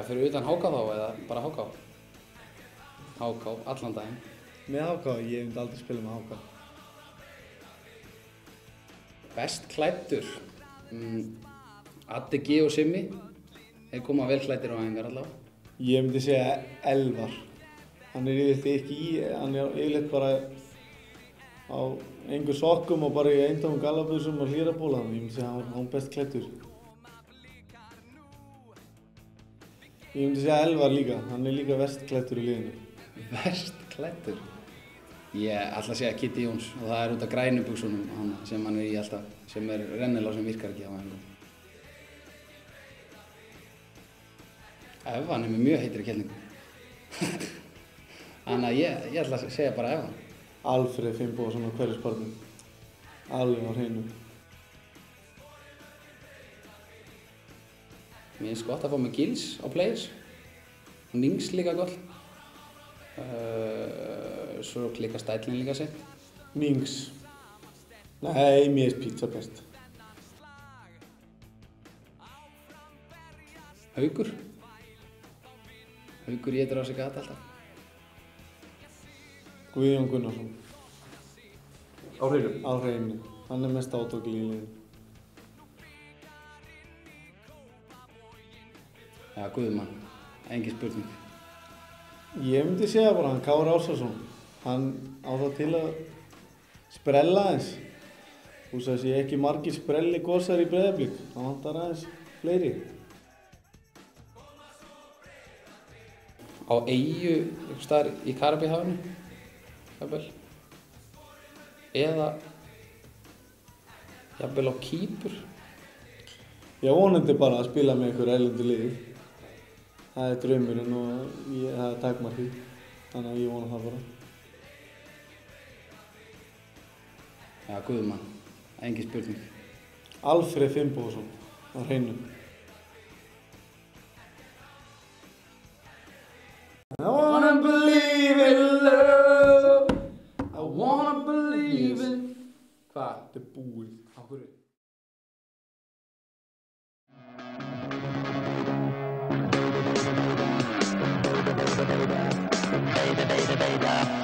fyrir utan HK þá eða bara HK? HK, allan daginn. Með HK, ég myndi aldrei spila með HK. Best klæddur? Addi G og Simmi. Þeir koma vel klæddir á æfingar allavega. Ég myndi segja Elvar. Hann er yfirleitt bara á engu sokkum og bara í eintómum gallabuxum og hlýraból. Ég myndi segja hann best klæddur. Ég myndi segja Elvar líka, hann er líka verst klæddur í liðinu. Verst klæddur? Ég ætla að segja Kitty Jóns og það er út af grænu buxunum sem hann er í alltaf, sem er rennilá sem virkar ekki á æfingum. Evan er með mjög heitri kellingu. Þannig að ég ætla að segja bara Evan. Alfreð Finnbogason á Hverfisbarnum. Alveg á hreinu. Mér finnst gott að fá með Gils á Players. Og Nings líka gott. Svo klikkar Stællin líka sett. Nings. Nei, mér finnst pizza best. Haukur. Haukur étur á sig gata alltaf. Guðjón Gunnarsson. Á hreinu? Á hreinu. Hann er mest átókli í liðinu. Já, Guðmann. Engin spurning. Ég myndi segja bara hann Kári Ásarsson. Hann á það til að sprella aðeins. Þú veist að sé ekki margir sprelli gossar í Breiðablik. Það vantar aðeins fleiri. Á eyju, einhvers staðar í Karabíhafinu, jafnvel. Eða jafnvel á Kýpur. Ég vonandi bara að spila með einhver erlendu liði. Það er draumurinn og það er takmarkið. Þannig að ég vona það bara. Já, Guðmann. Engin spurning. Alfreð Finnbogason á hreinu. I wanna believe in love. I wanna believe in... Hvað? Þetta er búið. Á hverju? Baby, baby, baby.